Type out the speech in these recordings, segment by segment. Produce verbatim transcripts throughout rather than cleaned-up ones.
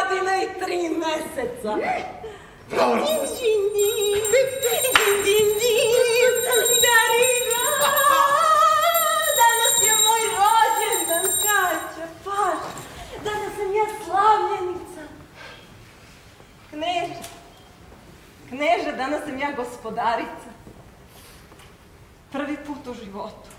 godine i tri meseca. Bravo! Din, din, din, din, din, din, Darina! Danas je moj rođendan, Kaća, paš. Danas sam ja slavljenica. Kneže, kneže, danas sam ja gospodarica. Prvi put u životu.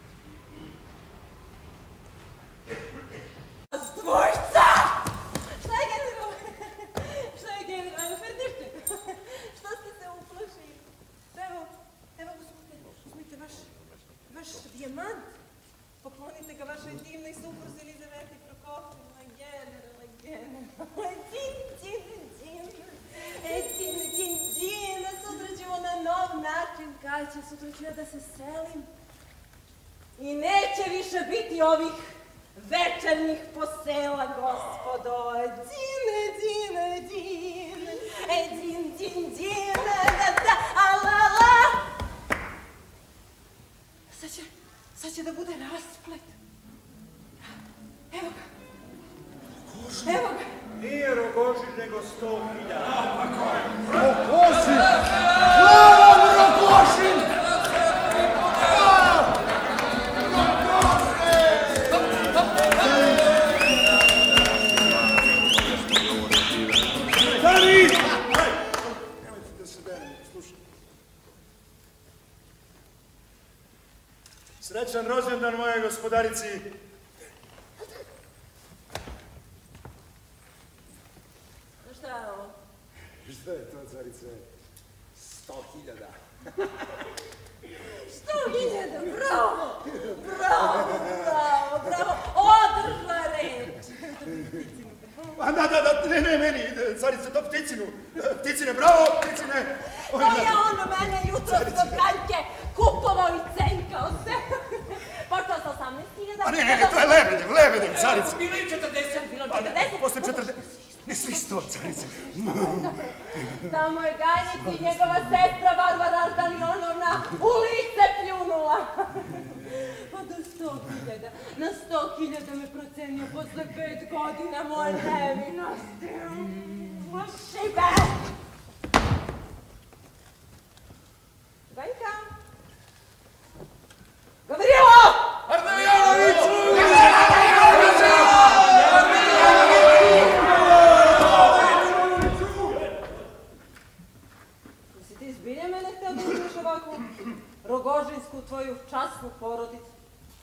Dvojca! Šta je general? Šta je general? Ferdište? Što ste se uplašili? Evo, evo, uzmite, uzmite vaš, vaš dijamant. Poklonite ga vašoj divnoj supruzi Elizaveti Prokofjevnoj, generale, generale. Din, din, din. E, din, din, din. Sutra ćemo na nov način, Kaća. Sutra ću ja da se selim. I neće više biti ovih večernjih posela, gospodo. Dine, dine, dine. E, din, din, dine, da, da, ala, ala. Sad će, sad će da bude rasplet. Evo ga. Evo ga. Nije Rogožin, nego sto hiljada. Rogožin! Slavan Rogožin! Srećan rođendan moje gospodarici. Šta je ovo? Šta je to, carice? Sto hiljada. Sto hiljada, bravo! Bravo, bravo, bravo! Održla reč! A da, da, da, ne, ne, meni, carice, to pticinu. Pticine, bravo, pticine. To je ono mene jutro kod Kaljke kupovao i cenkao se. Počeo sa osamnaest hiljada. A ne, ne, ne, to je lebedem, lebedem, carice. Bilo i četrdeset, bilo četrdeset. Posle četrdeset, ne svi sto, carice. Tamo je Ganjić i njegova sestra Barbara Ardalionovna u lice pljunula. Pa do sto hiljada, na sto hiljada me procenio posle pet godina moje nevinosti. Šibe! Ganjka! Gavrilo! Ardalionoviću! Jesi ti zbilja mene htio da uzmeš ovakvu rogožinsku tvoju časnu porodicu?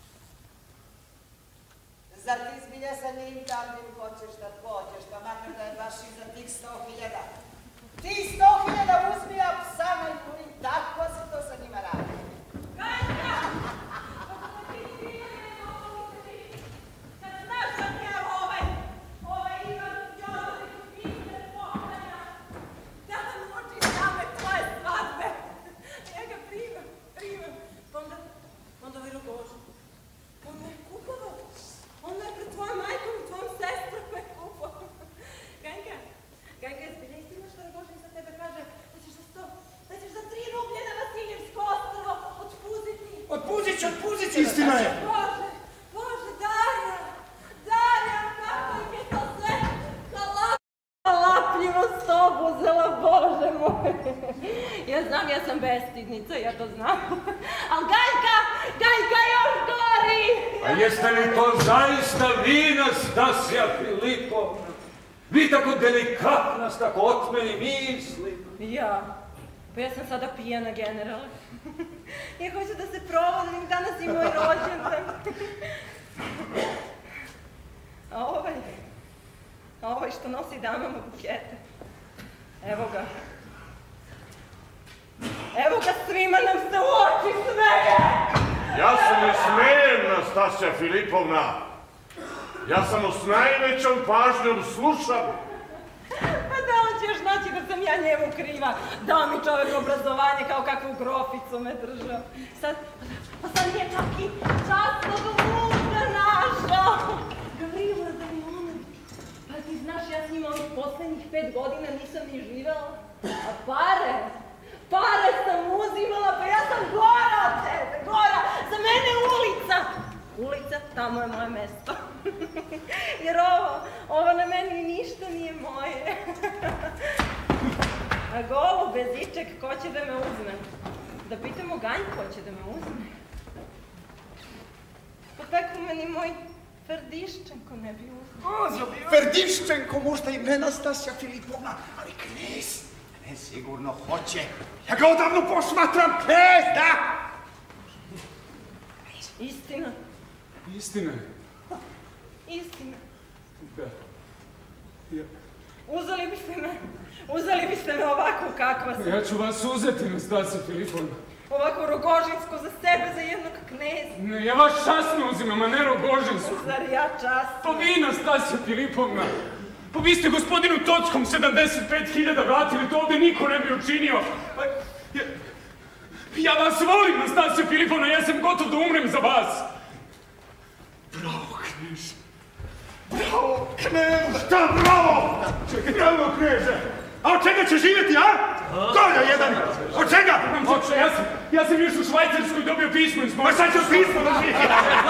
Zar ti zbilja sa njim davnim hoćeš da pođeš, pa makar da je baš i za tih sto hiljada? Ti sto hiljada uzmi, a sama i punim, tako se to sa njima radi. Gajka! Kako ti zbilja mene mogu ti? Kad znaš da ti je ovaj, ovaj Ivan Fjodorić, mister Pohranja, da nam uči same tvoje svadbe. Ja ga primam, primam. Onda, onda ovaj Rogožin. On me je kupovao. On me je pred tvojom majkom i tvojom sestrom me kupovao. Gajka, Gajka, je zbilja istina što Rogožin za tebe kaže da ćeš za sto, da ćeš za tri rublje na Vasiljevsko ostrvo otpuziti. Otpuzit ću, otpuzit ću. Istina je. Bože, Bože, Darja, Darja, kako im je to sve halapljivo s tobom uzela, Bože moj. Ja znam, ja sam bestidnica, ja to znam. Al Gajka, Gajka još gori. A jeste li to zaista vi, Nastasija Filipovna? Vi tako delikatna, tako otmeni misli. Ja, pa ja sam sada pijana, generale. Ja hoću da se provodim, danas i moj rođendan. A ovaj, a ovaj što nosi damama bukete, evo ga. Evo ga, svima nam se u oči smeje! Ja se ne smejem, Nastasija Filipovna. Ja samo s najvećom pažnjom slušam. Pa da on će još naći da sam ja njemu kriva. Dao mi čovjek obrazovanje kao kakvu groficu me držao. Sad, pa sad nije čak i časnog muža našao. Gavrilo Ardalionović. Pa ti znaš, ja s njima ovih posljednjih pet godina nisam ni živela. A pare, pare sam uzimala, pa ja sam gora od tebe, gora. Za mene ulica. Ulica, tamo je moje mesto. Jer ovo, ovo na meni ništa nije A golo, bez ičeg, ko će da me uzme? Da pitamo Ganj ko će da me uzme? Pa tako me ni moj Ferdiščenko ne bi uzme. Ferdiščenko možda i ne Nastasja Filipovna, ali knez, knez sigurno hoće. Ja ga odavno posmatram, knez, da! Istina. Istina je. Istina. Da. Ja. Uzeli biste me, uzeli biste me ovako kakva sam. Ja ću vas uzeti, Nastasja Filipovna. Ovako rogožinsko za sebe, za jednog kneza. Ne, ja vas časno uzimam, a ne rogožinsko. Zar ja časno? Pa vi, Nastasja Filipovna, pa vi ste gospodinu Tockom sedamdeset pet hiljada vratili, to ovde niko ne bi učinio. Pa, ja, ja vas volim, Nastasja Filipovna, ja sam gotov da umrem za vas. Bravo, knez. Bravo, knez. Šta bravo? Bravo, kneze. A od čega će živjeti, a? Dolja jedan. Od čega? Oče, ja sam, ja sam još u Švajcarskoj dobio pismo iz moje... Pa sad ću pismo da živi.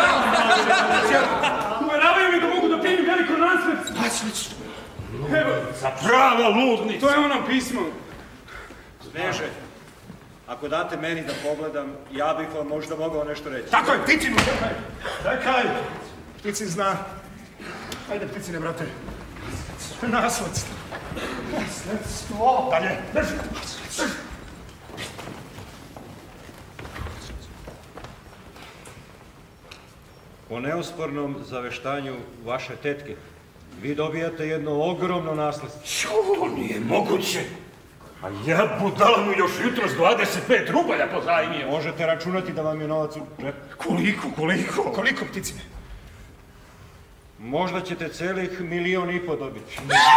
Uveravaju mi da mogu da primim veliko nasledstvo. Nasledstvo. Evo, Za prava ludnica. to je ono pismo. Kneže, ako date meni da pogledam, ja bih vam možda mogao nešto reći. Tako je, Pticinu, čekaj. Čekaj. Pticin zna. Ajde, Pticine, brate. Nasledstvo. Nasledstvo. Dalje. Drži. Drži. Po neospornom zaveštanju vaše tetke, vi dobijate jedno ogromno nasledstvo. To nije moguće. A ja budala mi još jutros dvadeset pet rubalja pozajmio. Možete računati da vam je novac u džep. Koliko, koliko? Koliko, Pticine? Možda ćete celih milion i po dobiti.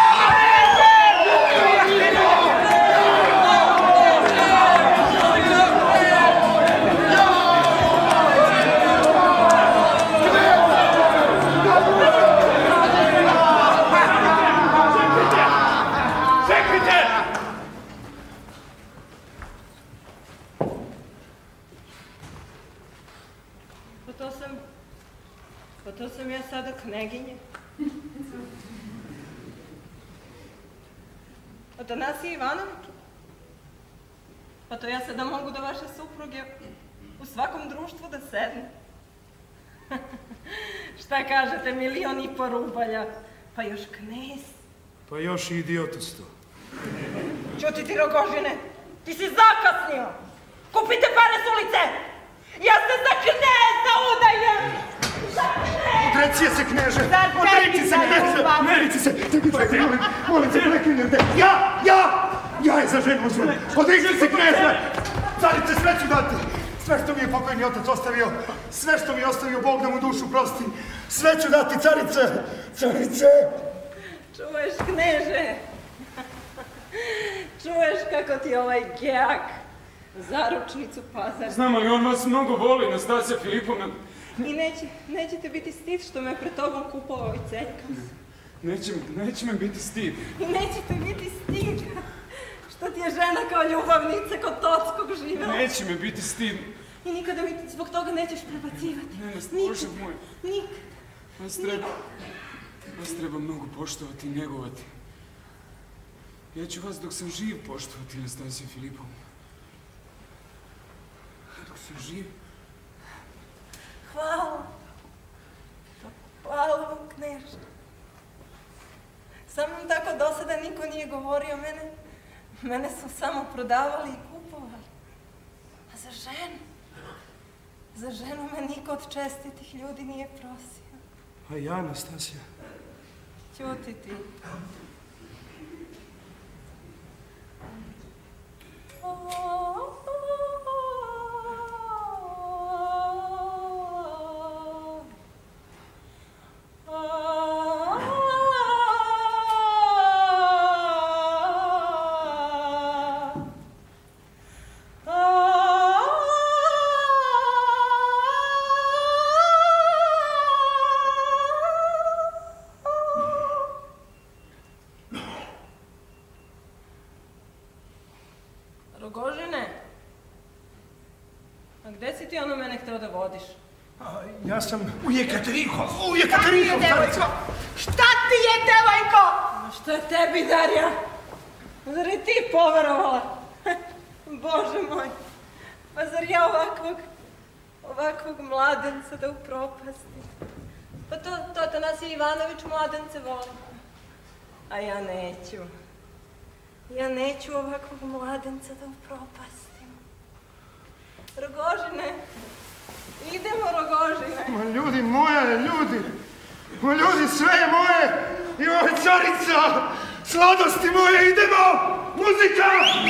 Pa to sam ja sada kneginja. Atanasije Ivanović. Pa to ja sada mogu da vaše supruge u svakom društvu da sedne. Šta kažete, milion i po rubalja, pa još knez. Pa još i idiotostvo. Ćuti ti, Rogožine, ti si zakasnio. Kupite pare s ulice. Ja ste za kneza udajem. Odreci se, kneže! Odreci se, kneže! Merici se! Čekajte, molim, molim se, prekinite! Ja, ja! Ja je za ženu uzmem! Odreci se, kneže! Carice, sve ću dati! Sve što mi je pokojni otac ostavio, sve što mi je ostavio, Bog da mu dušu prosti, sve ću dati, carice! Carice! Čuješ, kneže? Čuješ kako ti ovaj gejak zaručnicu pazar? Znam, ali on vas mnogo voli, Nastasja Filipovna. I neće, nećete biti stid što me pred tobom kupovao i celjka. Neće, neće me biti stid. I nećete biti stid što ti je žena kao ljubavnica kod Tockog živela. Neće me biti stid. I nikada mi zbog toga nećeš prebacivati. Ne, Bože moj. Nikad. Vas treba, vas treba mnogo poštovati i njegovati. Ja ću vas dok sam živ poštovati, Nastasja Filipovna. Dok sam živ. Hvala. Hvala vam, kneže. Sa mnom tako do sada niko nije govorio mene. Mene su samo prodavali i kupovali. A za ženu? Za ženu me niko od čestitih ljudi nije prosio. A ja, Nastasja? Ćuti ti. Rogožine, a gde si ti ono mene hteo da vodiš? Ja sam u Jekaterihov, u Jekaterihov, carice! Šta ti je, devojko? Što je tebi, Darja? Zar i ti poverovala? Bože moj, pa zar ja ovakvog, ovakvog mladenca da upropastim? Pa to, to Tanasije Ivanović mladence voli. A ja neću. Ja neću ovakvog mladenca da upropastim. Rogožine, idemo, Rogožine. Ma ljudi, moje, ljudi. Ma ljudi, sve je moje. I ovo je carica. Sladosti moje, idemo. Muzika!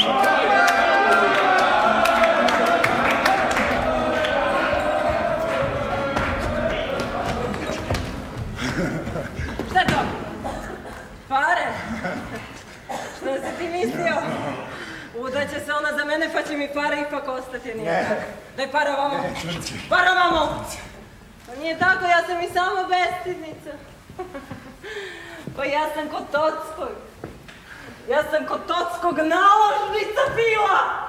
Šta je to? Pare? Što si ti mislio? Udaće se ona za mene pa će mi pare ipak ostati, nije tako? Daj para vamo! Para vamo! Pa nije tako, ja sam i sama bestidnica. Pa ja sam kod Tockog. Ja sam kod Tockog naložnica bila!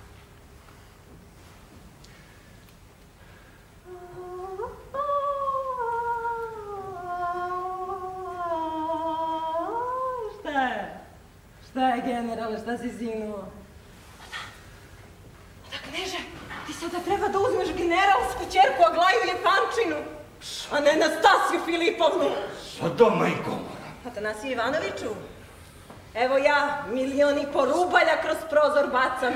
Šta je? Šta je, generale, šta si zinuo? A da, a da, kneže, ti sada treba da uzmeš generalsku ćerku Aglaju Jepančinu, a ne Nastasiju Filipovnu. Sada, majko. Atanasije Ivanoviću, evo ja milion i po rubalja kroz prozor bacam.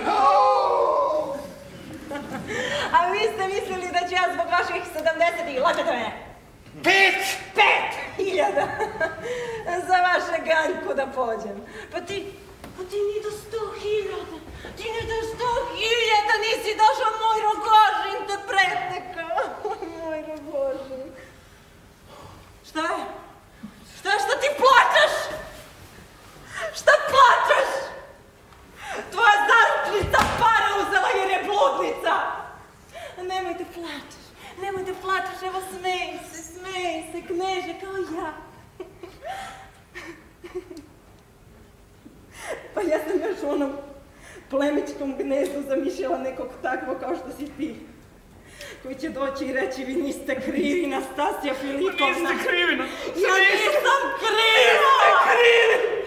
A vi ste mislili da ću ja zbog vaših sedamdeset, lagate me? Pet! Pet hiljada! Za vaše ganjku da pođem. Pa ti, pa ti ni do sto hiljada, ti ni do sto hiljada nisi došao, moj Rogožin te pretekao. Moj Rogožin. Šta je? Šta, šta ti plačeš? Šta plačeš? Tvoja zaručnica para uzela jer je bludnica. Nemoj da plačeš, nemoj da plačeš, evo smej se, smej se, kneže, kao ja. Pa ja sam još u onom plemičkom gnezdu zamišljala nekog takvog kao što si ti. Koji će doći i reći, vi niste krivi, Nastasija Filipovna. Niste krivi, no. Ja nisam kriva! Niste krivi!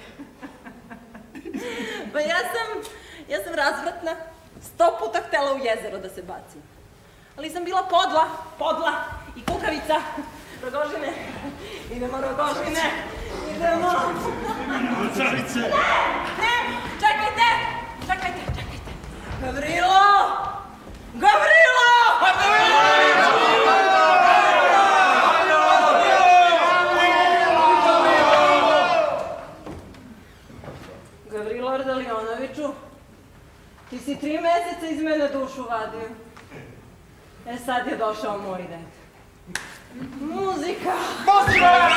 Pa ja sam, ja sam razvratna. Sto puta htjela u jezero da se bacim. Ali sam bila podla, podla i kukavica. Rogožine, idemo, Rogožine, idemo. Carice. Ne, ne, čekajte, čekajte, čekajte. Gavrilo! Gavrilo! Gavrilo Ardalionoviću, ti si tri meseca iz mene dušu vadio. E sad je došao moj red. Muzika! Muzika!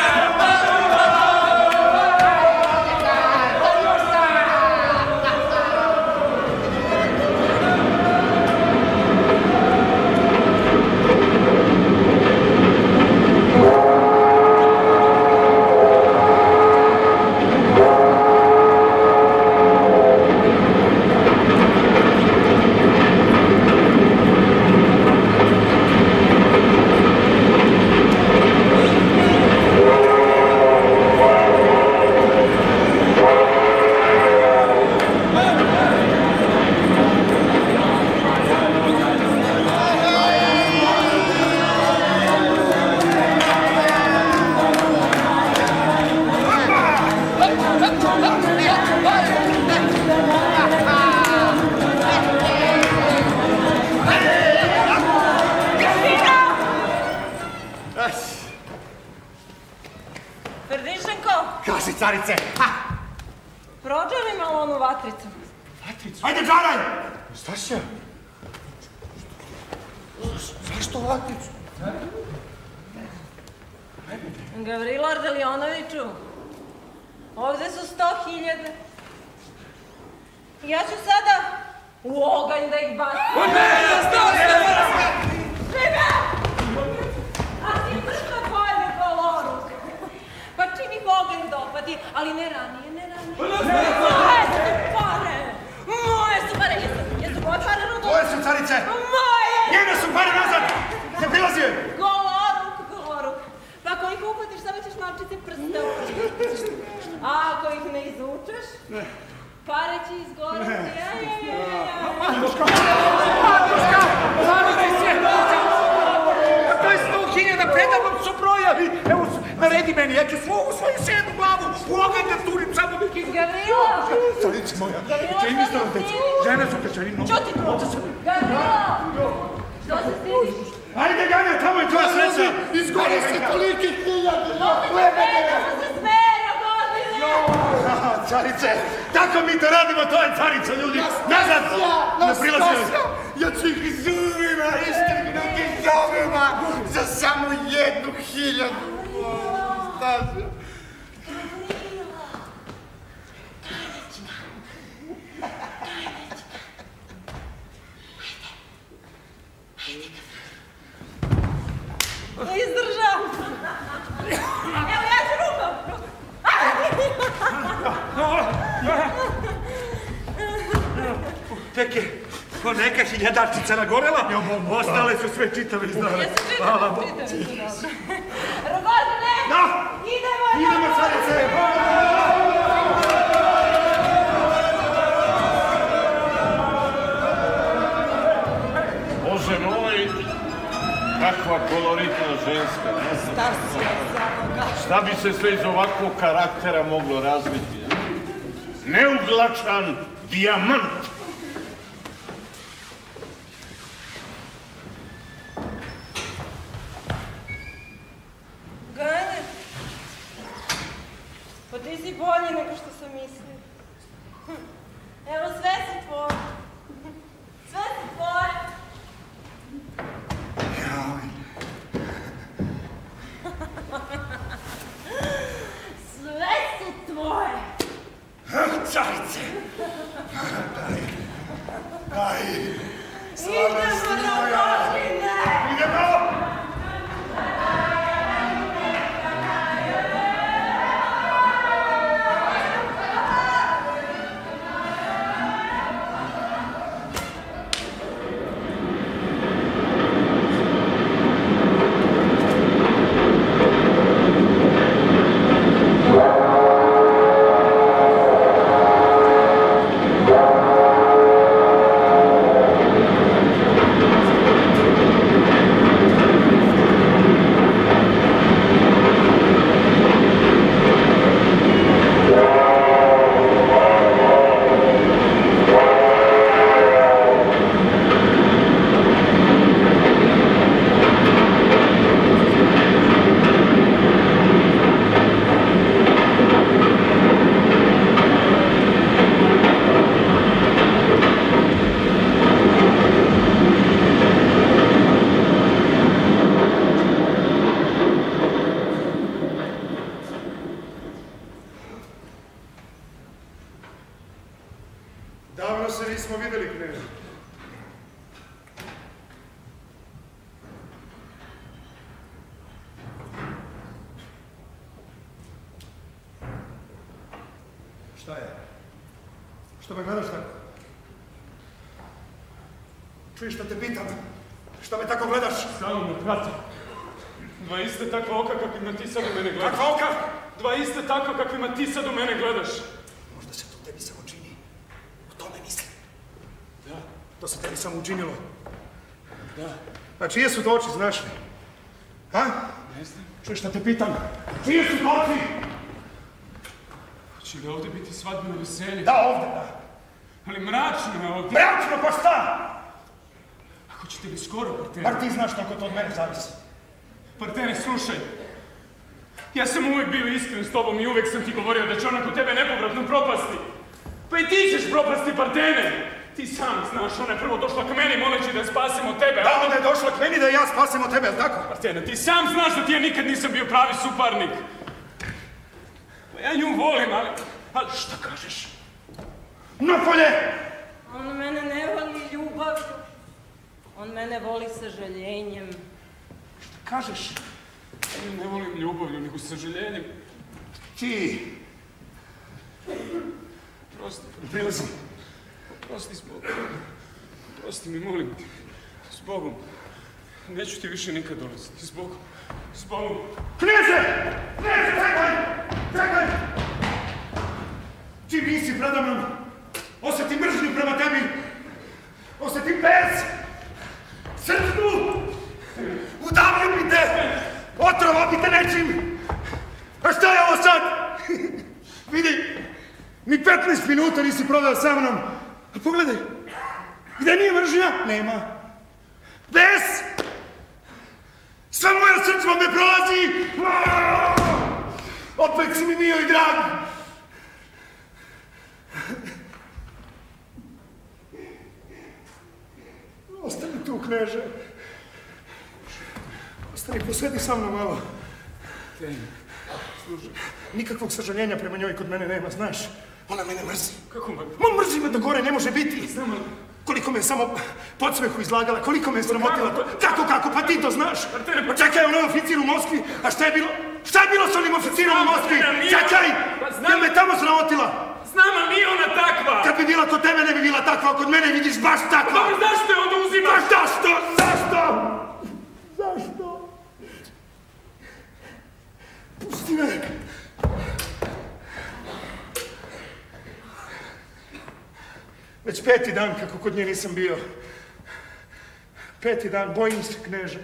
Carice! Prođeri malo onu vatricu. Vatricu? Ajde, džaraj! Nastasija? Zašto vatricu? Gavrilo Ardalionoviću, ovde su sto hiljada. Ja ću sada u oganj da ih bacim. O ne, Nastasija! Žive! A ti brzo pojde goloruk. Pa čim ih oganj dopadi, ali ne ranije, ne ranije. Moje su pare! Moje su pare! Jesu, jesu moje pare, Rudo? Moje su, carice! Moje! Njene su pare nazad! Ne prilazi je! Goloruk, goloruk. Pa ako ih upatiš, samo ćeš naočiti prste u prste. A ako ih ne izučeš? Ne. Pare će izgoriti, ja, ja, ja, ja, ja. Matuška! Matuška! Završi se! To je sto hiljada predavnom su brojavi! Evo, naredi meni, ja ću svoju svoju sednu glavu u oganj da turim samo da ih... Gavrilo! Carice moja, čini ste vam decu, žene su pečeri nogu. Čuti to! Gavrilo! Što se stidiš? Ajde, Ganja, tamo je tvoja sreća! Izgori se toliki hiljade! Što se smera, godine! Carice, tako mi to radimo, to je carica, ljudi! Nazad! Ne prilazi! Ja ću ih zubima istrgnuti zubima za samo jednu hiljadu! Stasja! Izdržam! Evo, ja ću rukom! Tek je ko neka hiljadarčica nagorela, ostale su sve čitave i zdrave. Jesu čitave, čitave su dobro. Rogozine! Da! Idemo! Idemo, carice! Bože moj, kakva koloritna ženska. Stasija zaboga. Šta bi se sve iz ovakvog karaktera moglo razviti? Neuglačan dijamant. Gane, pa ti si bolji nego što sam mislio. Evo, sve su tvoje. Sve su tvoje. Sve su tvoje. Carice! Daj! Daj! Idemo na godine! Idemo! Davno se nismo videli, kneže. Šta je? Što me gledaš tako? Čuješ šta te pitam? Što me tako gledaš? Samo me prati. Dva iste takva oka kakvima ti sad u mene gledaš. Kakva oka? Dva iste takva kakvima ti sad u mene gledaš. Možda se to tebi samo čini. O tome mislim. Da. To se tebi samo učinilo. Da. A čije su to oči, znaš li? Ha? Ne znam. Čuješ šta te pitam? Čije su to oči? Hoće li ovdje biti svadbeno veselje? Da, ovdje, da. Ali mračno je ovdje. Mračno, pa šta? Ako ćete li skoro, Partene? Bar ti znaš kako to od mene zavisi. Partene, slušaj. Ja sam uvijek bio iskren s tobom i uvijek sam ti govorio da će ona kod tebe nepovratno propasti. Pa i ti ćeš propasti, Partene. Ti sam znaš, ona je prvo došla k meni moleći da spasim od tebe. Da, ona je došla k meni da ja spasim od tebe, jel' tako? Partene, ti sam znaš da ti ja nikad nisam bio pravi suparnik. Pa ja nju volim, ali... Ali šta kažeš? Napolje! On mene ne voli ljubavlju. On mene voli sažaljenjem. Šta kažeš? Ja ne volim ljubavlju, nego sažaljenjem. Ti! Prosti, Prilazi. prosti s Bogom. Prosti mi, molim te. S Bogom. Neću ti više nikad dolaziti. S Bogom. S Bogom. Kneze! Kneze, čekaj! Čekaj! čim nisi preda mnom, osjetim mržnju prema tebi, osjetim bes, srđbu, udavljam bi te, otrovao bi te nečim. A šta je ovo sad? Vidi, ni petnaest minuta nisi proveo sa mnom. A pogledaj, gde nije mržnja? Nema. Bes! Sva moja srđba me prolazi! Opet si mi mio i drag! Ostani tu, kneže. Ostani, posedi sa mnom malo. Slušaj, nikakvog sažaljenja prema njoj kod mene nema, znaš. Ona mene mrzi. Kako mrzi? Ma mrzi me do gore, ne može biti. Znam, ali... Koliko me je samo podsmehu izlagala, koliko me je sramotila. Kako, kako, pa ti to znaš. Pa čekaj, on je oficir u Moskvi, a šta je bilo? Šta je bilo s onim oficirom u Moskvi? Čekaj, jel me tamo sramotila? Znam, ali nije ona takva. Kad bi bila kod tebe, ne bi bila takva, a kod mene vidiš baš takva. Dobro, zašto je onda uzimaš? Baš zašto? Zašto? Zašto? Pusti me. Već peti dan kako kod nje nisam bio. Peti dan, bojim se, kneže.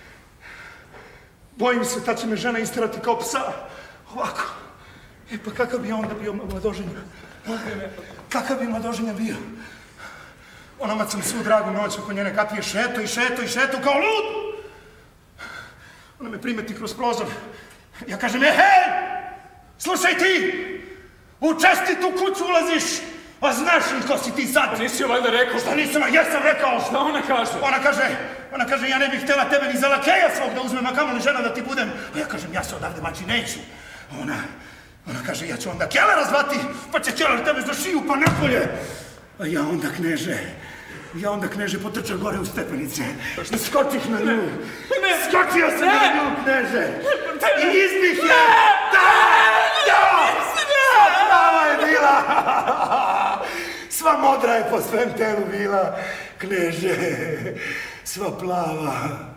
Bojim se, ta će me žena istirati kao psa. Ovako. E pa kakav bi onda bio mladoženja? Kakav bi mladoženja bio? Onomad sam svu dragu noć oko njene kapije šeto i šeto i šeto kao lud. Ona me primeti kroz prozor. Ja kažem, e, hej! Slušaj ti! U čestitu kuću ulaziš! A znaš li ko si ti sad? Pa nisi joj valjda rekao? Šta nisam, jesam rekao. Šta ona kaže? Ona kaže, ona kaže, ja ne bih htjela tebe ni za lakeja svog da uzmem, a kamoli žena da ti budem. A ja kažem, ja se odavde maći neću. Ona, ona kaže, ja ću onda kelera zvati, pa će keler tebe za šiju pa napolje. A ja onda, kneže, ja onda, kneže, potrčao gore u stepenice. I skočih na nju. Skočio sam na nju, kneže. I izbih je. Da, da! Sva plava je bila. Sva modra je po svem telu bila, kneže. Sva plava.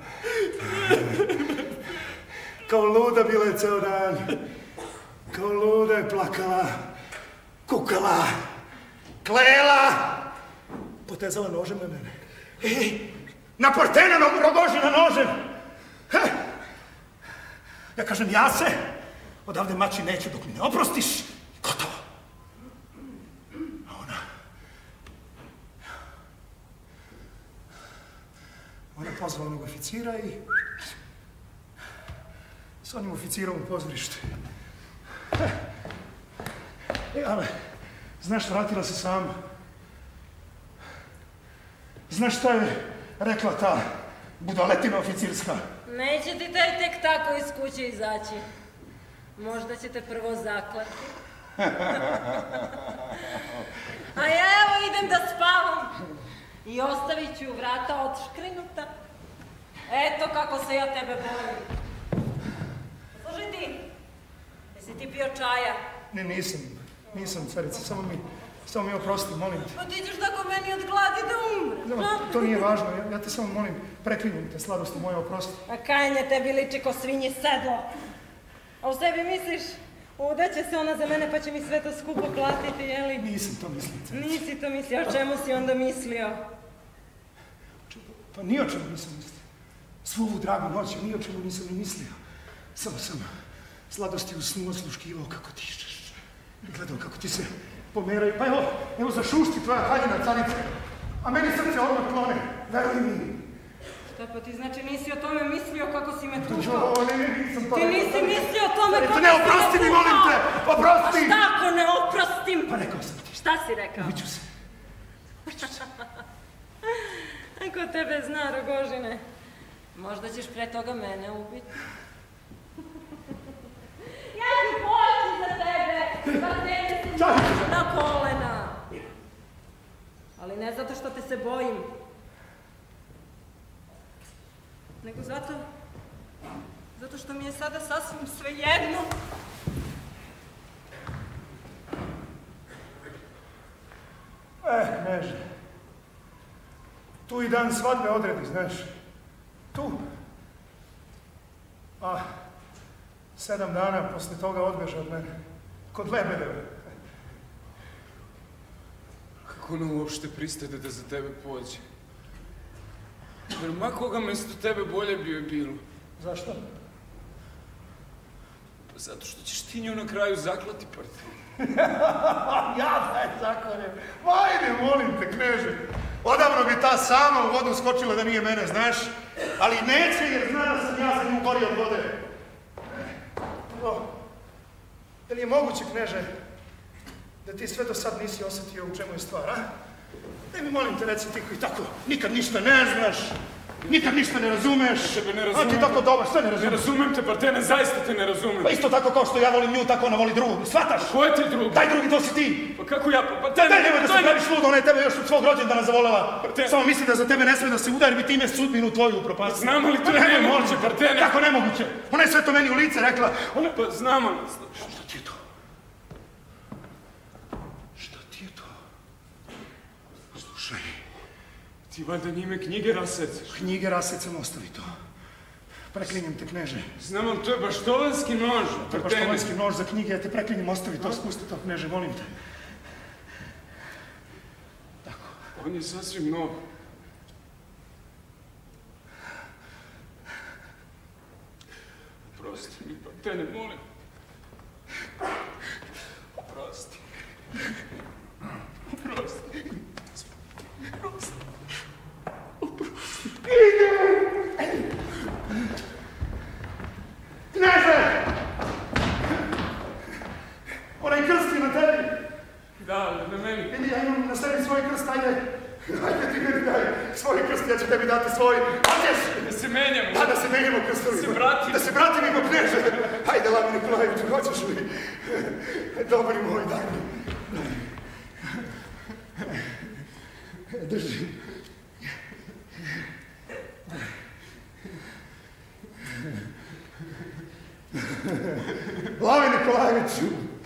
Kao luda bila je ceo dan. Kao luda je plakala, kukala, klela. Potezala nožem na mene. Ej, na portena Rogožina nožem. Heh. Ja kažem, ja se odavde maći neću dok mi ne oprostiš. Gotovo. A ona... Ona pozvala onog oficira i... s onim oficirom u pozorište. E, ale, znaš, vratila se sama. Znaš šta je rekla ta budaletina oficirska? Neće ti taj tek tako iz kuće izaći. Možda će te prvo zaklati. A ja evo idem da spavam. I ostavit ću vrata odškrinuta. Eto kako se ja tebe bojim. Slušaj ti, jesi ti pio čaja? Ne, nisam. Nisam, carice, samo mi... Samo mi oprosti, molim te. Pa ti ćeš tako meni od gladi da umre. Znam, to nije važno, ja, ja te samo molim, preklinjem te, sladosti moje, oprosti. A kajanje tebi liči ko svinji sedlo. A u sebi misliš, udaće se ona za mene pa će mi sve to skupo platiti, jeli? Nisam to mislio, carice. Nisi to mislio, o čemu si onda mislio? Pa ni o čemu nisam mislio. Svu ovu dragu noć, ni o čemu nisam ni mislio. Samo sam sladosti u snu osluškivao kako tišćeš. Gledao kako ti se pomeraju. Pa evo, evo zašušti tvoja haljina, carice. A meni srce odmah klone, veruj mi. Šta pa ti znači nisi o tome mislio kako si me tukao? Jo, ne, ne, nisam to Ti nisi mislio o tome kako si me tukao. Ne, oprosti mi, molim te, oprosti! A šta ako ne oprostim? Pa rekao sam ti. Šta si rekao? Ubiću se. Ubiću se. Ako tebe zna, Rogožine, možda ćeš pre toga mene ubiti. Ja ću poći za tebe, za tebe si na kolena. Ali ne zato što te se bojim, nego zato, zato što mi je sada sasvim svejedno. Eh, kneže, tu i dan svadbe odredi, znaš. Tu. A sedam dana posle toga odbeže od mene. Kod Lebedeve. Kako ono uopšte pristade da za tebe pođe? Jer ma koga mesto tebe bolje bi joj bilo. Zašto? Pa zato što ćeš ti nju na kraju zaklati, partner. Ja da je zaklanem. Ajde, molim te, kneže. Odavno bi ta sama u vodu skočila da nije mene, znaš? Ali neće jer zna da sam ja za nju gori od vode. Da li je moguće, kneže, da ti sve do sad nisi osjetio u čemu je stvar, a? Daj mi, molim te, reci ti koji tako nikad ništa ne znaš, nikad ništa ne razumeš. Tebe ne razumem. A ti tako dobar, sve ne razumeš. Ne razumem te, partene, zaista te ne razumem. Pa isto tako kao što ja volim nju, tako ona voli drugog. Shvataš? Ko je ti drugi? Taj drugi, to si ti. Pa kako ja, pa partene... Daj, nemoj da se praviš ludo, ona je tebe još od svog rođendana zavolela. Partene... Samo misli da za tebe ne smije da se udari, bi time sudbinu tvoju upropastio. Znam, ali to je nemoguće, partene. Kako nemoguće? Ona je sve to meni u lice rekla. Ona... Pa znam, ali... Šta ti je to? Šta ti je to? Slušaj. Ti valjda njime knjige rasecaš. Knjige rasecam, ostavi to. Preklinjem te, kneže. Znam, ali to je baštovanski nož. To je baštovanski nož za knjige, ja te preklinjem, ostavi to, spusti to, kneže, molim te. Tako. On je sasvim nov. Oprosti mi, partene, molim. Oprosti. Oprosti. Oprosti. Oprosti. Kneže! Onaj krst je na tebi. Da, na meni. Vidi, ja imam na sebi svoj krst, ajde. Ajde ti meni daj svoj krst, ja ću tebi dati svoj. Hoćeš? Da se menjamo. Da, da se menjamo krstovi. Da se bratimo. Da se bratimo, kneže. Ajde, Lavi Nikolajeviću, hoćeš li? Dobri moj, daj mi. Drži. Lavi Nikolajeviću.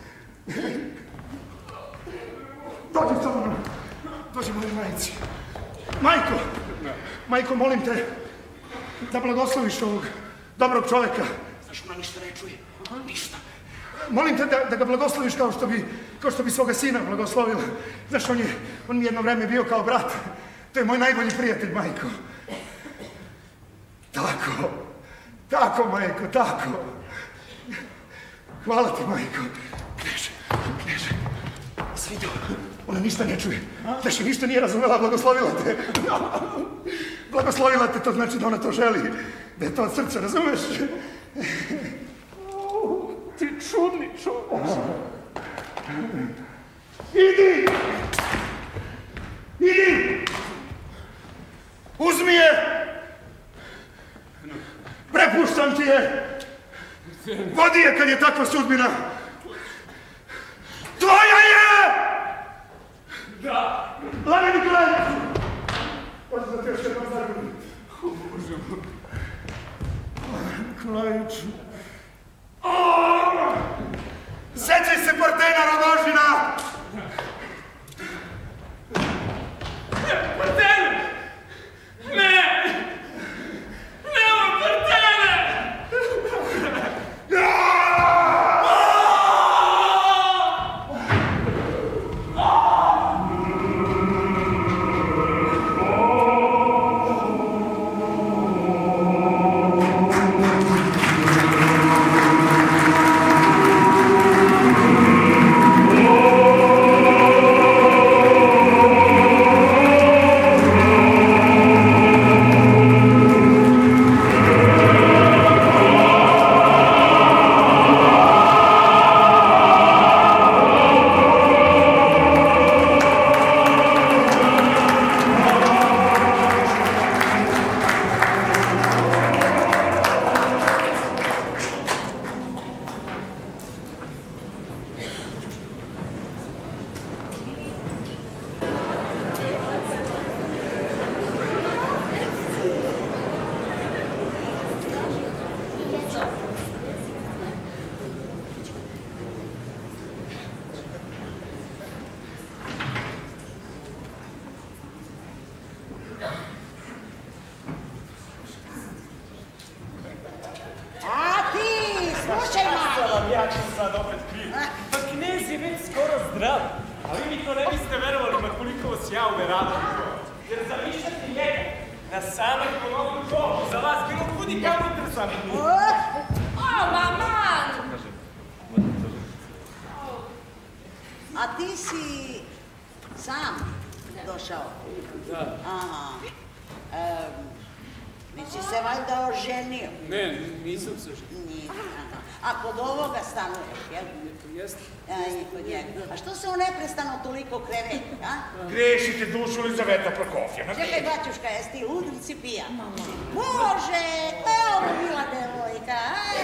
Dođi sa mnom. Dođi mojoj majici. Majko! Majko, molim te da blagosloviš ovog dobrog čoveka. Znaš, ona ništa ne čuje. Ništa. Molim te da, da ga blagosloviš kao što bi, kao što bi svoga sina blagoslovila. Znaš, on je, on mi jedno vreme bio kao brat. To je moj najbolji prijatelj, majko. Tako. Tako, majko, tako. Hvala ti, majko. Kneže, kneže. Si vidio? Ona ništa ne čuje. Znaš, ništa nije razumela, blagoslovila te. Blagoslovila te, to znači da ona to želi. Da je to od srca, razumeš? Ti čudni čovjek. Idi! Idi! Uzmi je! Prepuštam ti je! Vodi je kad je takva sudbina! Tvoja je! Da! Lavi Nikolajeviću! Hoću da te još jednom zagrubim. O Bože moj. Lavi Nikolajeviću. Sećaj se Partena Rogožina! Partene! Ne! Nema Partene! Pa knez je već skoro zdrav, a vi mi to ne biste verovali, ma koliko vas ja uveravam. Jer zamišljati njega na samoj ponovnom šolu za vas bilo kudi kao interesantno. O, maman! A ti si sam došao? Da. Aha. Nisi se valjda oženio? Ne, nisam se oženio. Nije. A kod ovoga stanuješ, jel? Jeste. I kod njega. A što se on neprestano toliko kreveti, a? Grešite dušu Elizaveta Prokofjevna. Čekaj, baćuška, jesi ti lud ili si pijan? Bože, ko je ovo mila devojka?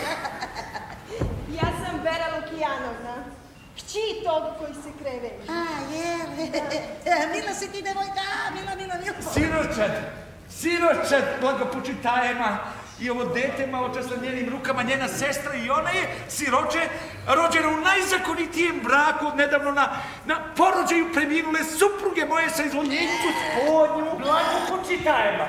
Ja sam Vera Lukijanovna, kći tog koji se kreveži. A, jel? Mila si ti devojka, mila, mila, mila. Siročad, siročad, blagopočitajema. I ovo dete malo čas na njenim rukama, njena sestra i ona je siroče, rođena u najzakonitijem braku nedavno na, na porođaju preminule supruge moje sa izvoljenju spodnju. Blagopočitajema.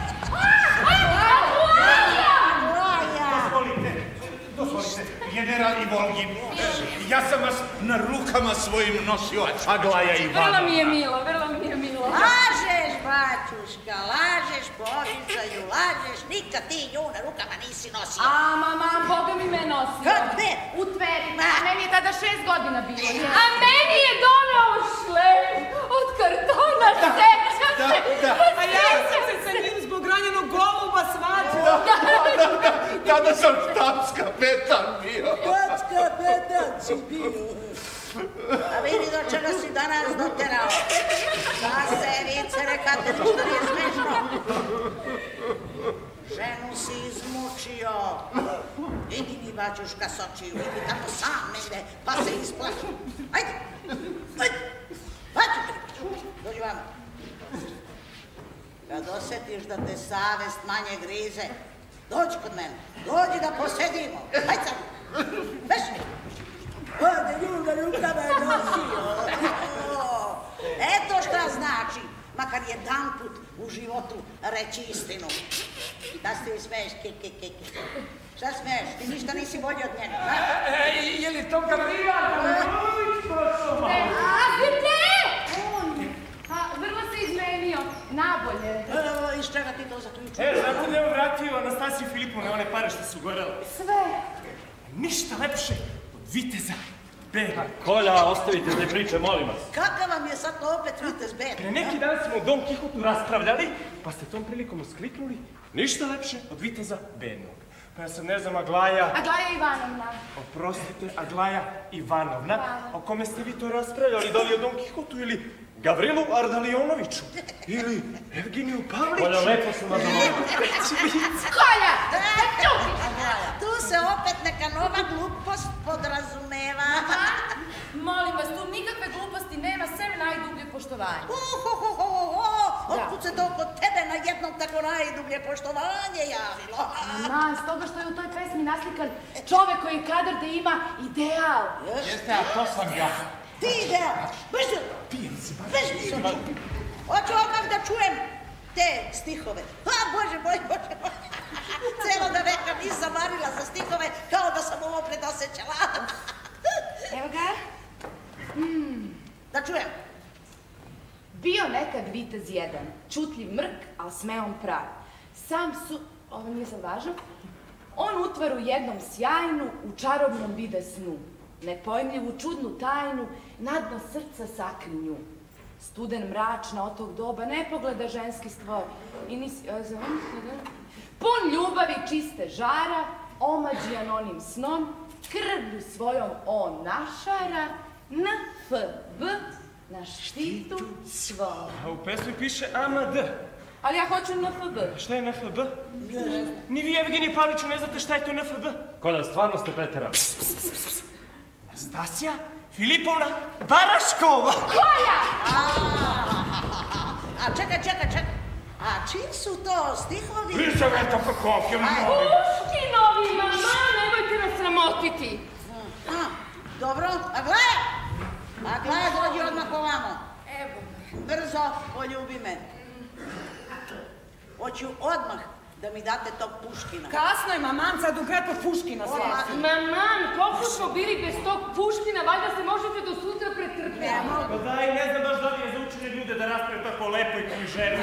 Dozvolite, dozvolite, general Ivolgin, ja sam vas na rukama svojim nosio, Aglaja Ivanova. Vrlo mi je milo, vrlo mi je milo. Lažeš, baćuška, lažeš, Božicaju, lažeš, nikad ti nju na rukama nisi nosio. A, mama, Boga mi me nosio. Kad gde? U Tverima, meni je tada šest godina bilo. A meni je donao šlep od kartona, sećam se. A ja sam se sa njim zbog ranjenog goluba svađala. Da, da, da, tada sam štabskapetan bio. Štabskapetan si bio. A vidi do čega si danas doterao. Da se vice rekate, ništa nije smešno. Ženu si izmučio. Idi mi, baćuška, s očiju, idi tamo sam negde, pa se isplaši. Ajde, ajde, baćuška, dođi vamo. Kad osjetiš da te savest manje grize, dođi kod mene, dođi da posedimo. Ajde sam, beži. Ode ljuda rukama je nosio. Eto šta znači, makar jedan put u životu reći istinu. Da se ti smeješ, kik, kik, kik. Šta smeješ? Ti ništa nisi bolji od njega, znaš? Ej, je li to Gavrila? A, gde? On. A, vrlo se izmenio. Nabolje. Iz čega ti to zaključuješ? E, zato da je vratio Anastasiju Filipovne one pare što su gorele. Sve. Ništa lepše od viteza Bera. Kolja, ostavite te priče, molim vas. Kakav vam je sad to opet vitez Bera? Pre neki dan smo u Don Kihotu raspravljali, pa ste tom prilikom uskliknuli ništa lepše od viteza Benog. Pa ja sam, ne znam, Aglaja... Aglaja Ivanovna. Oprostite, Aglaja Ivanovna, o kome ste vi to raspravljali, da li o Don Kihotu ili Gavrilu Ardalionoviću, ili Evgeniju Pavliću. Kolja, lepo sam vas zamolio. Kolja! Tu se opet neka nova glupost podrazumeva. Molim vas, tu nikakve gluposti nema, sem najdublje poštovanje. Uhohohoho, otkud se to kod tebe na jednom tako najdublje poštovanje javilo? Mama, s toga što je u toj pesmi naslikan čovek koji je kadar da ima ideal. Jeste, a to sam ja. Ti ideal? Beži! Pijem si, baš. Beži se oči. Hoću odmah da čujem te stihove. A, Bože moj, Bože moj. Celo da veka nisam marila za stihove kao da sam ovo predosećala. Evo ga. Da čujem. Bio nekad vitez jedan, čutljiv mrk, al smeon prav. Sam su... Ovo nije sad važno. On utvaru jednom sjajnu, u čarobnom vide snu. Nepojmljivu čudnu tajnu, na dno srca sakri nju. Studen mračna od tog doba ne pogleda ženski stvor. I nisi... Pun ljubavi čiste žara, omađijan onim snom, krvlju svojom on našara, N F B na štitu svom. A u pesmi piše A M D. Ali ja hoću N F B. Šta je N F B? Ni vi, Evgenije Pavliću, ne znate šta je to N F B? Kolja, stvarno ste preterali. Anastasija Filipovna Baraškova! Kolja! A čekaj, čekaj, čekaj. A čiji su to stihovi? Elizaveta Prokofjevna. Puškinovi, mama, nemojte nas sramotiti. A, dobro, Aglaja! Aglaja, dođi odmah ovamo. Evo. Brzo, poljubi me. Hoću odmah da mi date tog Puškina. Kasno je, maman, sad ukratko Puškina slati. Maman, koliko smo bili bez tog Puškina, valjda se možete do sutra pretrpjeti. Pa daj, ne znam baš da li je za učenje ljude da da raspravim tako lepo i književno.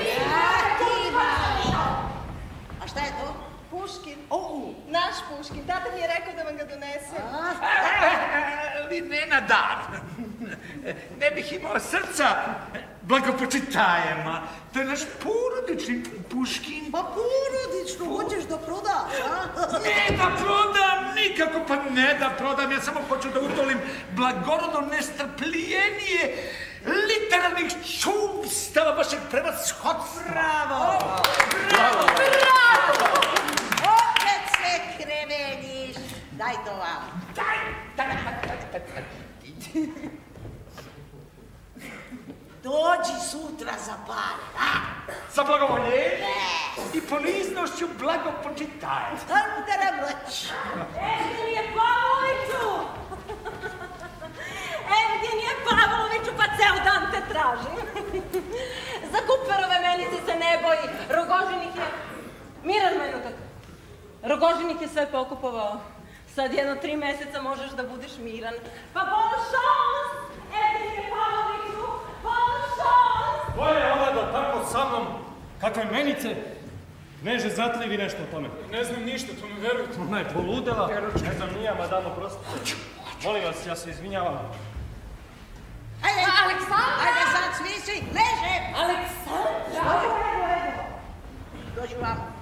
A šta je to? Puškin. Naš Puškin. Tata mi je rekao da vam ga donese. Ali ne na dan. Ne bih imao srca blagopočitajema. To je naš porodični Puškin. Pa porodično, hoćeš da prodaš, a? Ne da prodam, nikako pa ne da prodam. Ja samo hoću da utolim blagorodno nestrpljenije literarnih čuvstava vašeg prevashodstva. Bravo! Bravo! Bravo! Opet se kreveniš. Daj to vam. Daj! Daj, daj, daj, daj. Dođi sutra za pare, a? Sa blagovoljenjem i poniznošću blagopočitaja. Andara Vlać. Evgenije Pavloviću! Evgenije Pavloviću, pa ceo dan te tražim. Za Kuperove menice se ne boji. Rogožinik je... Miran minutak. Rogožinik je sve pokupovao. Sad jedno tri meseca možeš da budeš miran. Pa bon šans, Evgenije Pavloviću! Bon šans! Bolje onda da tako sa mnom, kakve menice, Kneže, znate li vi nešto o tome? Ne znam ništa, to mi verujte. Ona je poludela, ne znam nija, madama, prosto. Molim vas, ja se izvinjavam. Ajde, Aleksandra! Ajde sad svi svi, Kneže! Aleksandra! Dođu vam.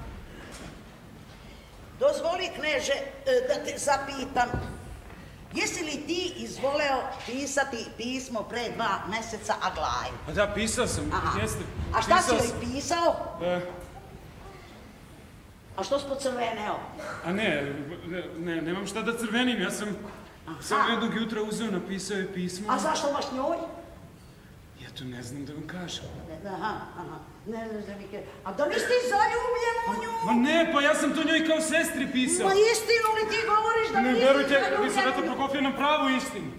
Dozvoli, Kneže, da te zapitam. Jesi li ti izvoleo pisati pismo pre dva meseca Aglaju? Pa da, pisao sam, jeste. A šta si joj pisao? E, A što si pocrveneo? a ne, ne, nemam šta da crvenim, ja sam sam jednog jutra uzeo, napisao je pismo. A zašto baš njoj? Ja to ne znam da vam kažem. Aha, aha, ne znaš da mi ke... A da nisi zaljubljen u nju? Ma ne, pa ja sam to njoj kao sestri pisao. Ma istinu li ti govoriš da Ne, nisi verujte, zaljubljen? vi sad eto Prokofije nam pravu istinu.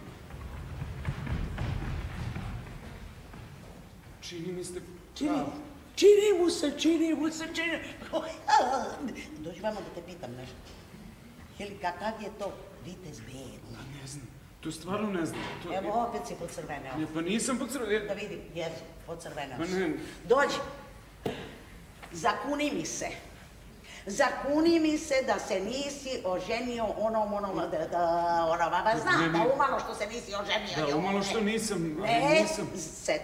Čini mi ste... Čini, čini mu se, čini mu se, čini... Dođi vamo da te pitam nešto. Jeli, kakav je to vitez bedni? Ne znam, to stvarno ne znam. To... Evo, opet si pocrveneo. Ne, pa nisam pocrveneo. Da vidim, jesu, pocrveneo Pa si. ne. Dođi. Zakuni mi se. Zakuni mi se da se nisi oženio onom, onom, da, da, onom, ba znam, Ne, da ne. umalo što se nisi oženio. Da, umalo što nisam, ali Ne, nisam. sedi.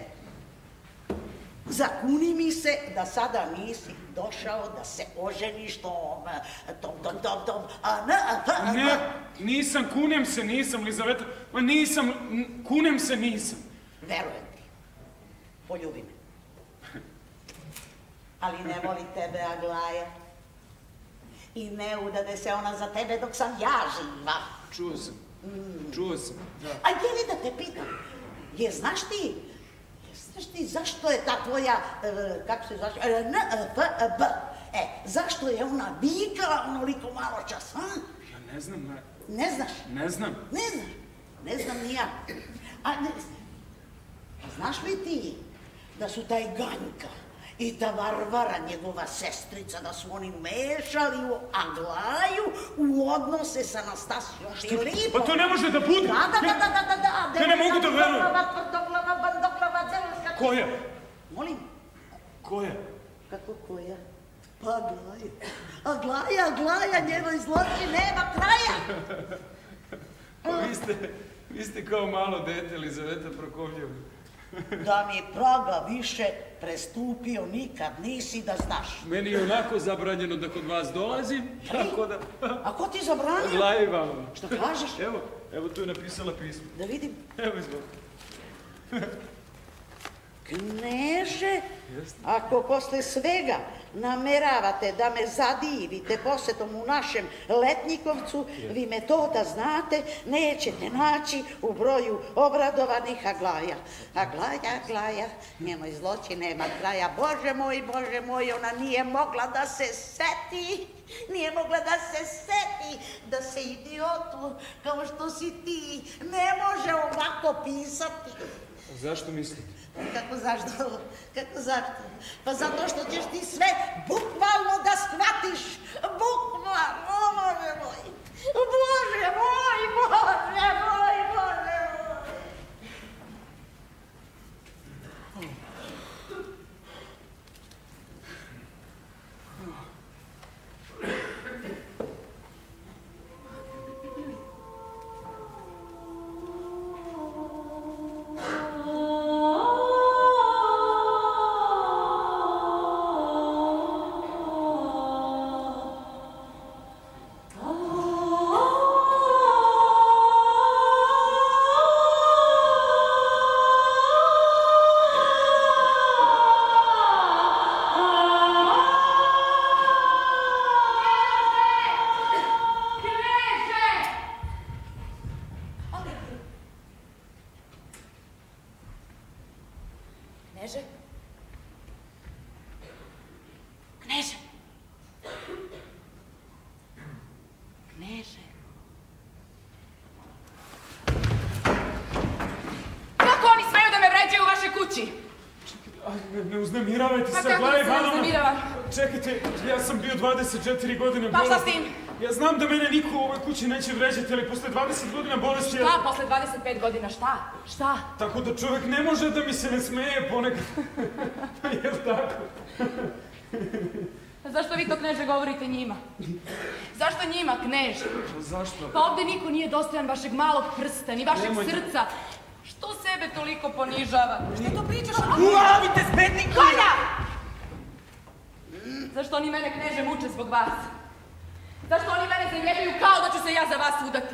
Zakuni mi se da sada nisi došao da se oženiš tom, tom, tom, tom, tom, a ne, a, a, Ne, nisam, kunem se, nisam, Lizaveta. Ma nisam, n- kunem se, nisam. Verujem ti. Poljubi me. Ali ne voli tebe Aglaja. I ne udade se ona za tebe dok sam ja živa. Čuo sam, čuo sam, da. A jeli da te pitam, je znaš ti, je znaš ti zašto je ta tvoja, e, kako se zašto, e, n, e, f, e, b, e, zašto je ona vikala onoliko malo čas, a? Ja ne znam, ne, Ne znaš? ne znam. Ne znaš? Ne znam ni ja. A ne, znaš li ti da su taj Ganjka i ta Varvara, njegova sestrica, da su oni mešali u Aglaju u odnose sa Anastasijom Filipom? Pa to ne može da bude! Da, da, da, da, da, da, da. Ja ne mogu da verujem. Tvrdoglava, bandoglava, zelska... Koja? Molim? Koja? Kako koja? Pa Aglaja. Aglaja, Aglaja, njenoj zloči nema kraja. Pa vi ste, vi ste kao malo dete, Lizaveta Prokofjev. Da mi praga više prestupio nikad nisi da znaš. Meni je onako zabranjeno da kod vas dolazim, tako da... A ko ti zabranio? Aglaja Ivanova. Što kažeš? Evo, evo tu je napisala pismo. Da vidim. Evo izvolite. Kneže, ako posle svega nameravate da me zadivite posetom u našem Letnjikovcu, vi me to da znate nećete naći u broju obradovanih Aglaja. Aglaja, Aglaja, njenoj zloći nema kraja. Bože moj, Bože moj, ona nije mogla da se seti, nije mogla da se seti da se idiotu kao što si ti ne može ovako pisati. Zašto mislite? Kako zašto? Kako zašto? Pa zato što ćeš ti sve bukvalno da shvatiš. Bukvalno, Bože moj. Bože moj, Bože moj, Bože moj. Kneže? Kneže? Kneže? Kako oni smeju da me vređaju u vašoj kući? Ne uznemiravajte se, Aglaya Ivanovna. Pa kako se uznemiravam? Čekajte, ja sam bio dvadeset četiri godine bolesti. Pa šta s tim? Ja znam da mene niko u ovoj kući neće vređati, ali posle dvadeset godina bolesti... Šta? Posle dvadeset pet godina šta? Šta? Tako da čovjek ne može da mi se ne smeje ponekad. Jel tako? Zašto vi to, kneže, govorite njima? Zašto njima, kneže? Zašto? Pa ovde niko nije dostojan vašeg malog prsta, ni vašeg srca. Što sebe toliko ponižava? Što to pričaš? Ulavite zbednik! Kolja! Zašto oni mene, kneže, muče zbog vas? Zašto oni mene zanjebaju kao da ću se ja za vas udati?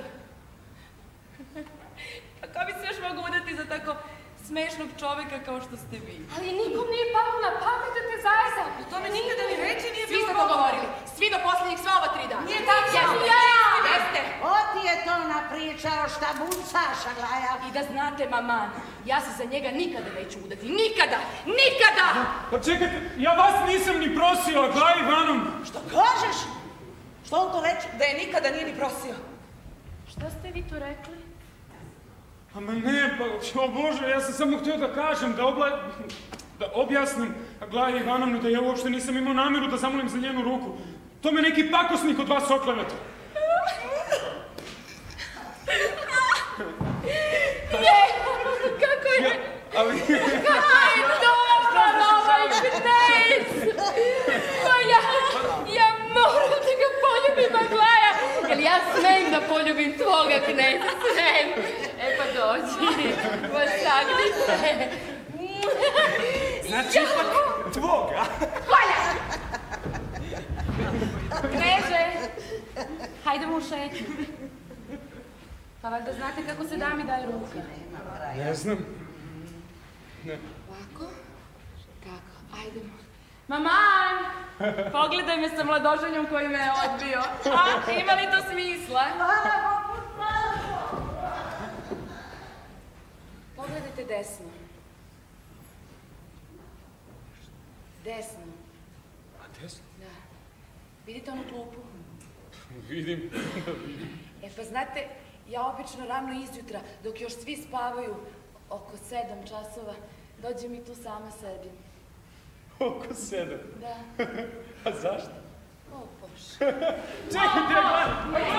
Kako bi se još mogu udati za tako smešnog čoveka kao što ste vi? Ali nikom nije palo na pamet da te zajedza. O tome nikada ni reći nije bilo. Svi ste to govorili. Svi do posljednjih sva ova tri dana. Nije tako. Jeste. Ko ti je to napričao šta buncaš, Aglaja? I da znate, maman, ja se za njega nikada neću udati. Nikada! Nikada! Pa čekajte, ja vas nisam ni prosio, Aglaya Ivanovna. Što kažeš? Što on to reče? Da je nikada nije ni prosio. Šta ste vi to rekli? Ama ne, pa, o Bože, ja sam samo htio da kažem, da obla... da objasnim Aglaya Ivanovna da ja uopšte nisam imao namjeru da zamolim za njenu ruku. To me neki pakosnik od vas okleveta. Ne, kako je? Ali... Aj, dobar ovaj knez! Pa ja, ja moram da ga poljubim, Aglaja. Jel ja smem da poljubim tvoga kneza? Smem. E pa dođi, posagni se. Znači, ipak tvoga. Kolja! Kneže, hajdemo u šetnju. Pa valjda znate kako se dami daje ruka. Ne znam. Ne. Ovako? Tako, ajdemo. Maman! Pogledaj me sa mladoženjom koji me je odbio. A, ima li to smisla? Pogledajte desno. Desno. A desno? Da. Vidite onu klupu? Vidim. E pa znate, ja obično rano izjutra, dok još svi spavaju, oko sedam časova, dođem i tu sama sedim. Oko sedam? Da. A zašto? O, Bože. Čekajte, Aglaya!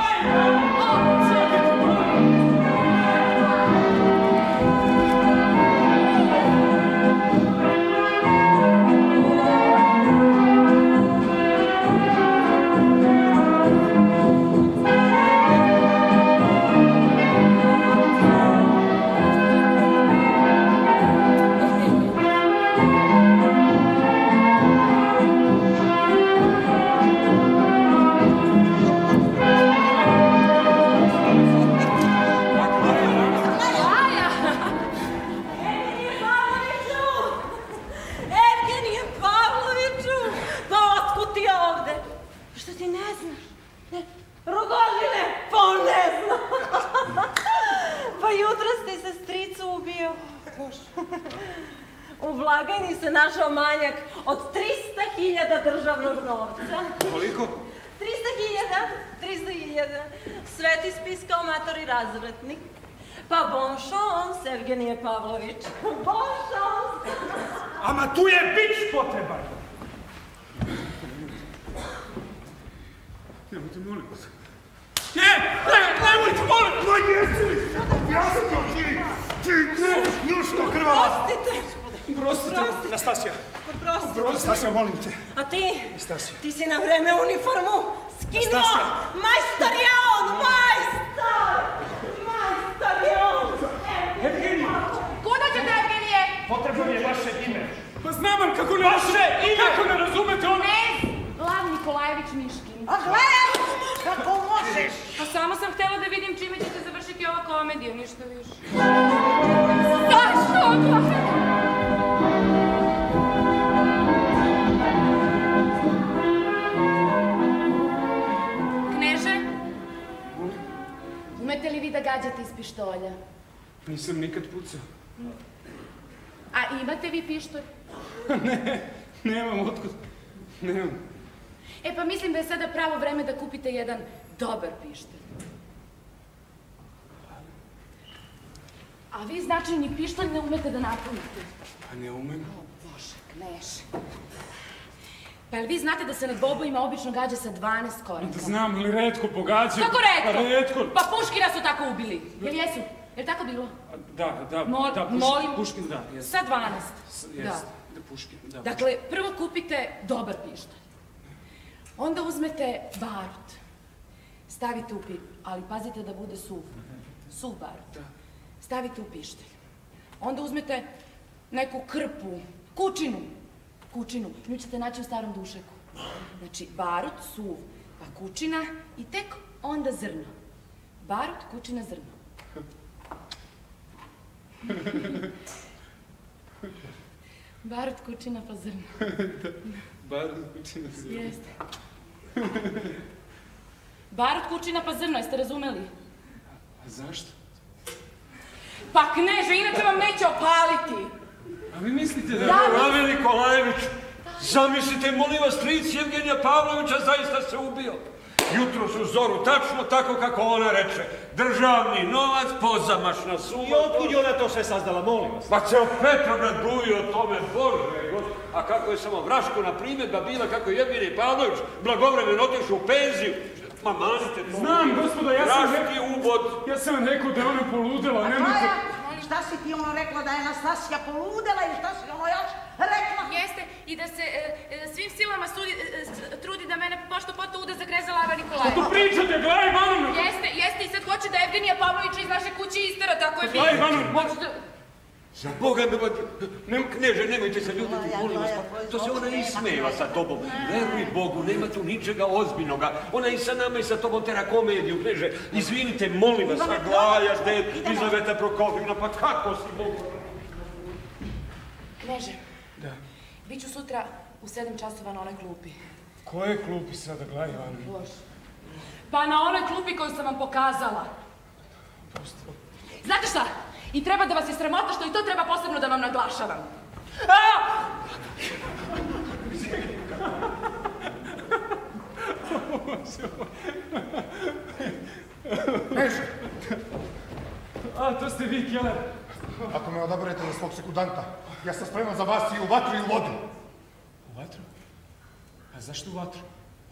U blagajni se našao manjak od trista hiljada državnog novca. Koliko? trista hiljada, trista hiljada. Sveti spis kao matori razvratnik. Pa bon chance, Evgenije Pavlović. Bon chance. Ama tu je bić potreban. Nemojte, molim vas. Ne, ne, nemojte, molim! Ma jesi li? Ja sam to ti, ti, ne, njuško krvava. Prostite. Prostite. Nastasija. Prostite. Nastasija, molim te. A ti? Nastasija. Ti si na vreme uniformu skinuo. Majstor je on, majstor! Majstor je on. Evgenija. Kuda ćete, Evgenije? Potrebno mi je vaše ime. Pa znam vam kako ne vaše ime! Kako ne razumete ono? Ne, Lav Nikolajević Miškin. A gledaj, kako možeš? Pa samo sam htjela da vidim čime ćete završiti ova komedija, ništa više. Zašto? Kneže, umete li vi da gađate iz pištolja? Nisam nikad pucao. A imate vi pištolj? Ne, nemam otkud. Nemam. E pa mislim da je sada pravo vreme da kupite jedan dobar pištolj. A vi znači ni pištolj ne umete da napunite? Pa ne umem. O Bože, Kneže. Pa jel vi znate da se nad bobojima obično gađa sa dvanaest koraka? Znam, ali retko pogađam. Kako retko? Pa retko. Pa Puškina su tako ubili. Jel jesu? Jel tako bilo? Da, da, Mol, da, Puškin, molim, Puškin, da, jest. Sa dvanaest. Jest, Da. da, Puškin, da. Dakle, prvo kupite dobar pištolj. Onda uzmete barut. Stavite u pi... ali pazite da bude suv. Suv barut. Stavite u pištolj. Onda uzmete neku krpu, kučinu. Kučinu. Nju ćete naći u starom dušeku. Znači, barut, suv, pa kučina i tek onda zrno. Barut, kučina, zrno. Barut, kučina, pa zrno. Barut, kučina, zrno. Jeste. Barut, kučina, pa zrno, jeste razumeli? A zašto? Pa Kneže, inače vam neće opaliti. A vi mislite da... Da, Rave Nikolajević, zamislite, molim vas, stric Evgenija Pavlovića zaista se ubio. Jutro su zoru, tačno tako kako ona reče. Državni novac, pozamašna suma. I otkud je ona to sve sazdala, molim vas? Pa ceo Petrograd bruji o tome, Bože, Gospod. A kako je samo Vraškona primjedba bila, kako je Evgenij Pavlović blagovremeno otišao u penziju. Ma manite to. Znam, gospodo, ja sam... Vraški ubod. Ja sam rekao da je ona poludela, A nemojte... Maja, šta si ti ono rekla da je Anastasija poludela i šta si ono još rekla? Jeste, i da se e, e, svim silama sudi, e, s- trudi da mene pošto poto uda za greza Lava Nikolajevića. Što to pričate, Glaj Ivanovna? Jeste, jeste, i sad hoće da Evgenija Pavlovića iz naše kuće istera, tako je bilo. Glaj Ivanovna! Možda... Za Boga mi, nem, Kneže, nemojte se ljutiti, molim vas, pa to se ona ismeva sa tobom. Veruj Bogu, nema tu ničega ozbiljnoga. Ona i sa nama i sa tobom tera komediju, Kneže. Izvinite, molim vas, Aglaja, gde je Lizaveta Prokofjevna, pa kako si, Bogu? Kneže, Da. bit ću sutra u sedam časova na onoj klupi. Koje klupi sada, Glaj Ivanovna? Bože. Pa na onoj klupi koju sam vam pokazala. Znate šta? I treba da vas je sramota što i to treba posebno da vam naglašavam. A! Kneže, A, to ste vi, Keller. ako me odaberete za svog sekundanta, ja sam spreman za vas i u vatru i u vodu. U vatru? A zašto u vatru?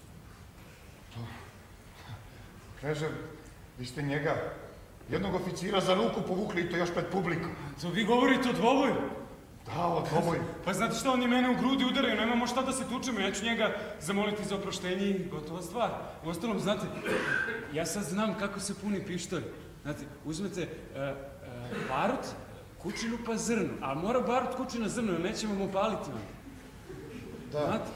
Kneže, vi ste njega, jednog oficira za ruku povukli i to još pred publikom. To vi govorite o dvoboju? Da, o dvoboju. Pa znate što, oni mene u grudi udaraju, nemamo šta da se tučemo, ja ću njega zamoliti za oproštenje i gotova stvar. Uostalom, znate, ja sad znam kako se puni pištolj. Znate, uzmete uh, uh, barut, kučinu pa zrnu, a mora barut, kučina, zrnu, jer nećemo mu paliti vam. Da. Znate?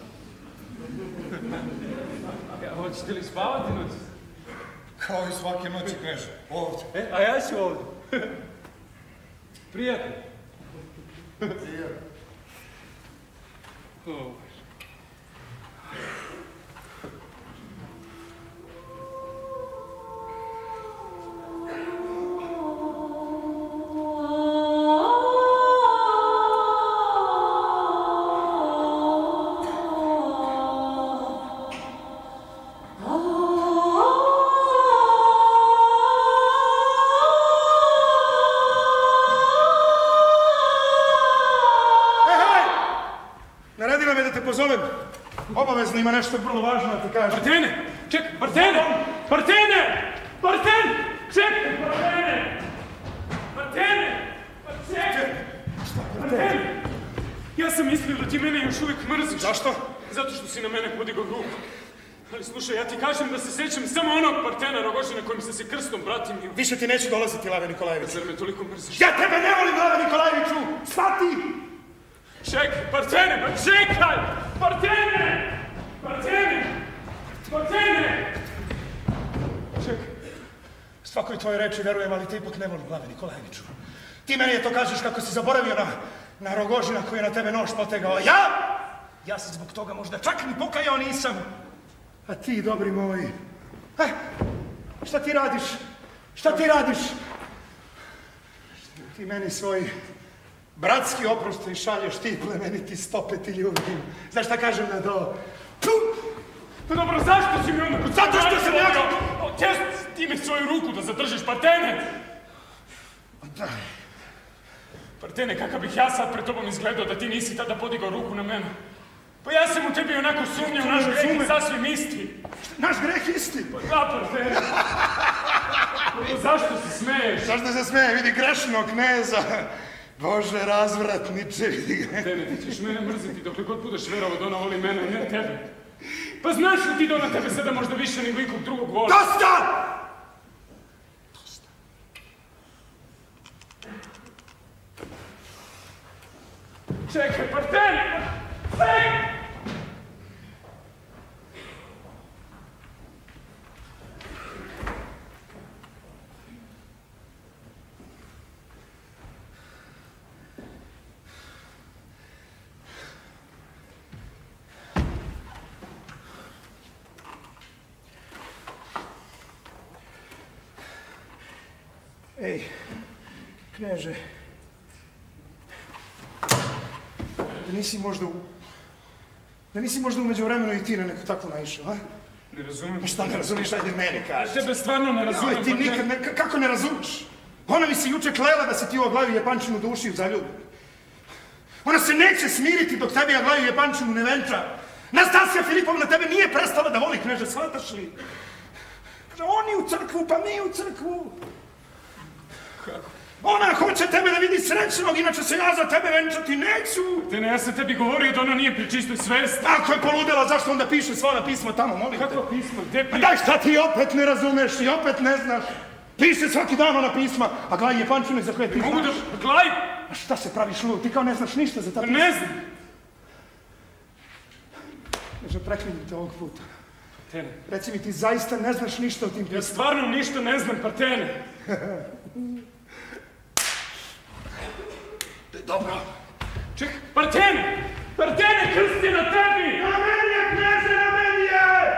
Ja, hoćete li spavati noć? Kao i svake noći, Kneže, ovdje. E, a ja ću ovdje. Prijatno. Prijatno. O, Naredila me da te pozovem. Obavezno ima nešto vrlo važno da ti kažem. Partene! Čekaj, Partene! Partene! Parten! Čekaj, Partene! Partene! Pa čekaj! Partene! Ja sam mislio da ti mene još uvijek mrziš. Zašto? Zato što si na mene podigao ruku. Ali slušaj, ja ti kažem da se sećam samo onog Partena Rogožina kojim sam se krstom bratimio. Više ti neću dolaziti, Lave Nikolajević. Zar me toliko mrziš? Ja tebe ne volim, Lave Nikolajeviću! Shvati! Čekaj, Partene, pa čekaj! Partene! Partene! Partene! Čekaj. Svakoj tvojoj reči verujem, ali te ipak ne volim, Lave Nikolajeviću. Ti meni je to kažeš kako si zaboravio na, na Rogožina koji je na tebe nož potegao. Ja? Ja se zbog toga možda čak ni pokajao nisam. A ti, dobri moji, eh, šta ti radiš? Šta ti radiš? Ti meni svoj bratski oproštaj šalješ ti plemeniti stopeti ljudi. Znaš šta kažem na to? Pa dobro, zašto si mi onda... Zato što sam ja... Htješ ti mi svoju ruku da zadržiš, Partene? Da. Partene, kakav bih ja sad pred tobom izgledao da ti nisi tada podigao ruku na mene? Pa ja sam u tebi onako sumnjao, naš greh je sasvim isti. Naš greh isti? Pa da, Partene. Pa zašto se smeješ? Zašto se smeje? Vidi grešnog kneza. Bože, razvratniče, vidi ga. Partene, ti ćeš mene mrziti dokle god budeš verovao da ona voli mene, a ne tebe. Pa znaš li ti da ona tebe sada možda više nego ikog drugog voli? Dosta! Dosta. Čekaj, Partene! Čekaj! Ej, kneže, da nisi možda u... Da nisi možda umeđu vremenu i ti na neko tako naišao, a? Ne razumijem. Pa šta ne razumiš, ajde meni kaži. Tebe stvarno ne razumijem. Ti nikad ne... Kako ne razumiš? Ona mi se juče klela da se ti u Aglaviju Jepančinu duši u zaljubi. Ona se neće smiriti dok tebi Aglaviju Jepančinu ne venča. Nastasija Filipovna tebe nije prestala da voli, kneže, shvataš li? Oni u crkvu, pa mi u crkvu. Kako? Ona hoće tebe da vidi srećnog, inače se ja za tebe venčati neću. Te ne, ja sam tebi govorio da ona nije pri čistoj svesti. Ako je poludela, zašto onda piše svoja pisma tamo, molim te? Kako pisma? Gde piše? Daj, šta ti opet ne razumeš i opet ne znaš? Piše svaki dan ona pisma, a Glaj Jepančinu za koje ti znaš. Mogu da... Glaj? A šta se praviš lud? Ti kao ne znaš ništa za ta pisma. Ne znam. Neže, preklinjem te ovog puta. Partene. Reci mi, ti zaista ne znaš ništa o tim pismama. Ja stvarno ništa ne znam, Partene. Dobro. Čekaj, Partene! Partene, krst je na tebi! Na meni je, kneže, na meni je!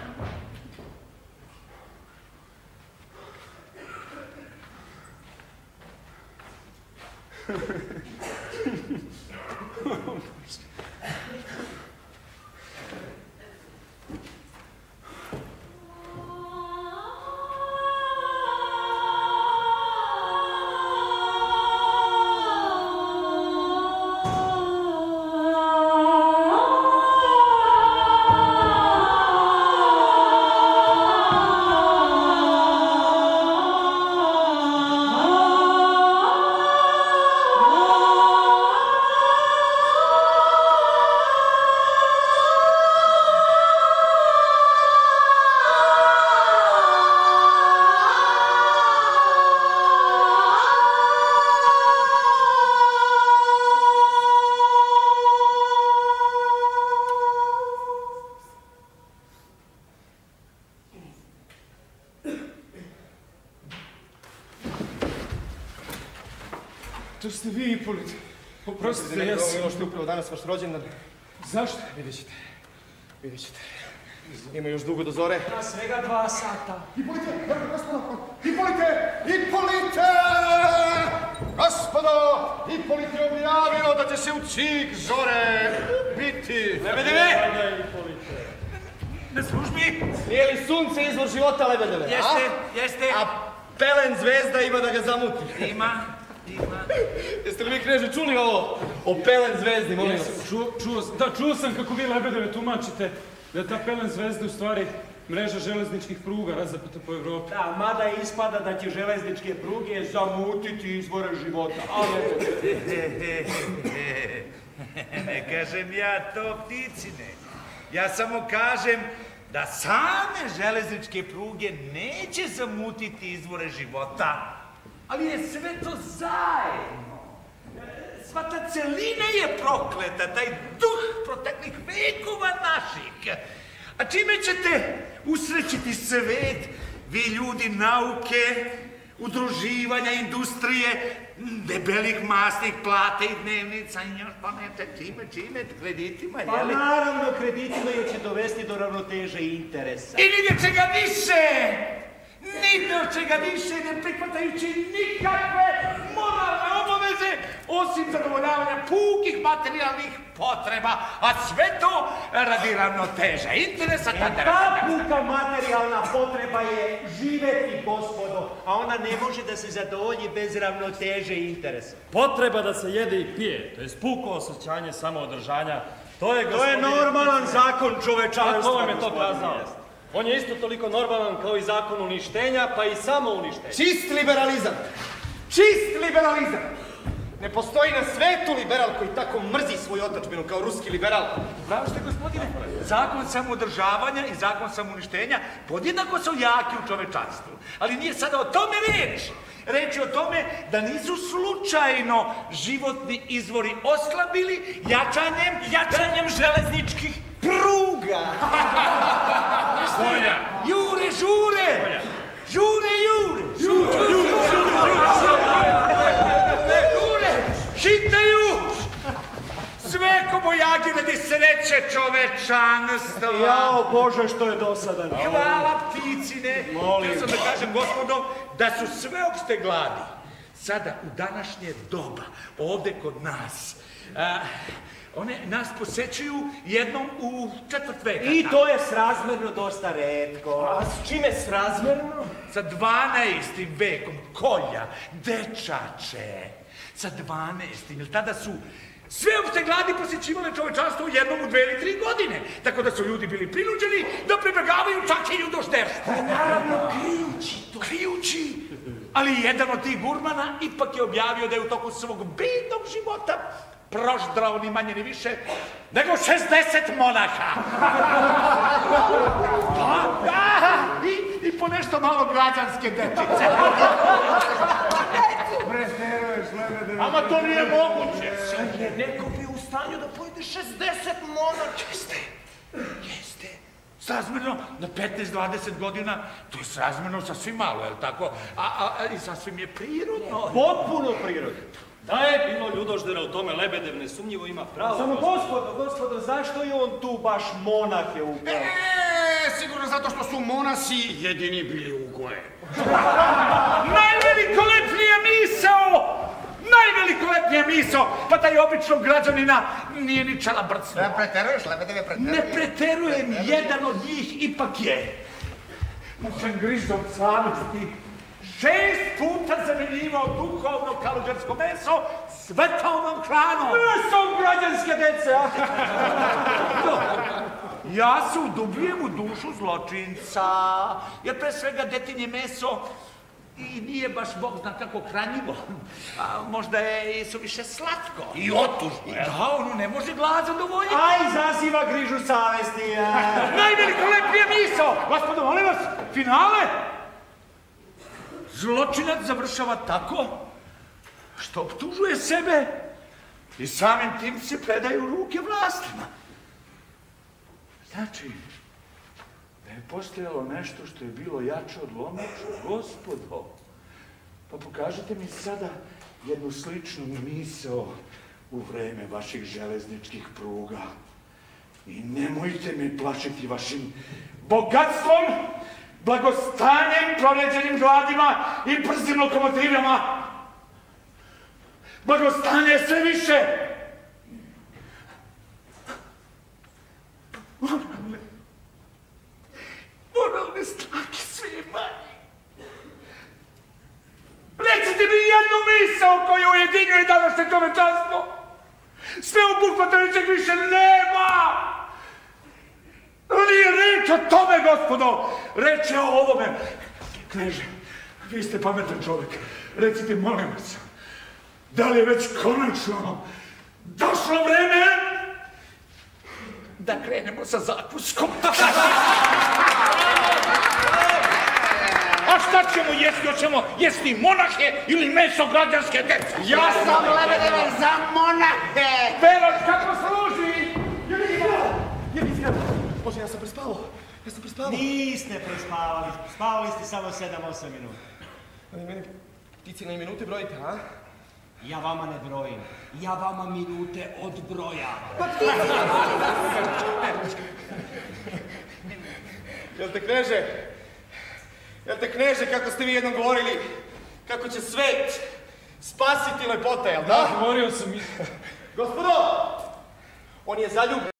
To ste vi, Ipolite. Oprostite, ja ja sam... Milo, što je upravo danas vaš rođendan. Zašto? Vidjet ćete. Vidjet ćete. Ima još dugo do zore. Na svega dva sata. Ipolite, gospodo, Ipolite, Ipolite! Gospodo, Ipolite je objavio da će se u cik zore biti. Lebedeve! Na službi? Nije li sunce izvor života, Lebedeve? Jeste, jeste. A pelen zvezda ima da ga zamuti. Ima, ima. Jeste li vi, kneže, čuli ovo o pelen zvezdi, molim vas? Čuo, čuo, da, čuo sam kako vi, Lebedeve, tumačite da je ta pelen zvezda u stvari mreža železničkih pruga razapeta po Evropi. Da, mada ispada da će železničke pruge zamutiti izvore života. Ali ne kažem ja to, pticine. Ja samo kažem da same železničke pruge neće zamutiti izvore života, ali je sve to zajedno. Sva ta celina je prokleta, taj duh proteklih vekova naših. A čime ćete usrećiti svet, vi ljudi nauke, udruživanja, industrije, debelih masnih plata i dnevnica i još pamete, čime, čime, kreditima, jeli? pa naravno kreditima jer će dovesti do ravnoteže interesa. I ni do čega više! Ni do čega više, ne prihvatajući nikakve moralne obaveze kneze, osim zadovoljavanja pukih materijalnih potreba, a sve to radi ravnoteža interesa. E, ta puka materijalna potreba je živeti, gospodo, a ona ne može da se zadovolji bez ravnoteže i interesa. Potreba da se jede i pije, to je puko osjećanje samoodržanja, to je, To je normalan zakon čovečanstva. A ko vam je to kazao? On je isto toliko normalan kao i zakon uništenja, pa i samo uništenja. Čist liberalizam! Čist liberalizam! Ne postoji na svetu liberal koji tako mrzi svoju otadžbinu kao ruski liberal. Pravo ste, gospodine, zakon samoodržavanja i zakon samouništenja podjednako su jaki u čovečanstvu. Ali nije sada o tome reč. Reč je o tome da nisu slučajno životni izvori oslabili jačanjem, jačanjem železničkih pruga. Polja. Jure, žure! Žure, jure! Žure, jure! Jure! Hitaju! Sve kobojagi radi sreće čovečanstva. Jao Bože, što je dosadan. Hvala pticine. Molim. Htio sam da kažem, gospodo, da su sveopšte gladi. Sada, u današnje doba, ovde kod nas, a, one nas posećuju jednom u četvrt veka. I to je srazmerno dosta retko. A s čime srazmerno? Sa dvanaestim vekom, kolja, dečače. Sa dvanaestim, jer tada su sveopšte gladi posjećivale čovečanstvo jednom u dve ili tri godine. Tako da su ljudi bili prinuđeni da pribegavaju čak i ljudožderstvu. Naravno, krijući to. Krijući. Ali jedan od tih gurmana ipak je objavio da je u toku svog bednog života proždrao ni manje ni više nego šezdeset monaha. Da, da, i, i po nešto malo građanske dečice. Preteruješ, Lebedeve. Ama to nije moguće. Je neko bio u stanju da pojede šezdeset monaha. Jeste, jeste. Srazmjerno na petnaest do dvadeset godina, to je srazmjerno sasvim malo, je li tako? A, a, a i sasvim je prirodno. Potpuno prirodno. Da je bilo ljudoždera u tome, Lebedev nesumnjivo ima pravo. Samo gospodo, gospodo, zašto je on tu baš monahe upravo? E, sigurno zato što su monasi jedini bili u goje. Najvelikolepnija misao! Najvelikolepnija misao! Pa taj običnog građanina nije ni čala brcno. Ja preteruješ, Lebedeve, preteruješ. Ne preterujem, jedan od njih ipak je. Mučen grižom savesti. Šest puta zamenjivao duhovno kaluđersko meso svetovnom hranom. Mesom građanske dece, a? Ja se udubljujem u dušu zločinca, jer pre svega detinje meso i nije baš Bog zna kako hranjivo. A možda je i suviše slatko. I otužno, je. Da, ono ne može glad zadovoljiti. A izaziva grižu savesti, a? Najvelikolepnija misao! Gospodo, molim vas, finale! Zločinac završava tako što optužuje sebe i samim tim se predaje u ruke vlastima. Znači, da je postojalo nešto što je bilo jače od lomača, gospodo, pa pokažite mi sada jednu sličnu misao u vreme vaših železničkih pruga. I nemojte me plašiti vašim bogatstvom, blagostanjem, proređenim gladima i brzim lokomotivama. Blagostanje je sve više. Moralne, moralne snage sve je manje. Recite mi jednu misao koju ujedinjuje današnje čovečanstvo. Sve obuhvatajućeg više nema. Nije reč o tome, gospodo. Reč je o ovome. Kneže, vi ste pametan čovjek. Recite, molim vas, da li je već konačno došlo vreme da krenemo sa zakuskom? A šta ćemo jesti? Hoćemo jesti monahe ili meso građanske dece? Ja sam, Lebedeve, za monahe! Peroš, kako služi? Je li izgleda? Je li izgleda? Bože, ja sam prespavao. Ja sam prespavao. Niste prespavali. Spavali ste samo sedam osam minuta. Ali meni ptici na i minute brojite, a? Ja vama ne brojim. Ja vama minute odbrojavam. Pa ptici! Jel te, kneže? Jel te, kneže, kako ste vi jednom govorili, kako će svet Spasiti lepote, jel da? Da, govorio sam i... Gospodo, on je zaljubljen.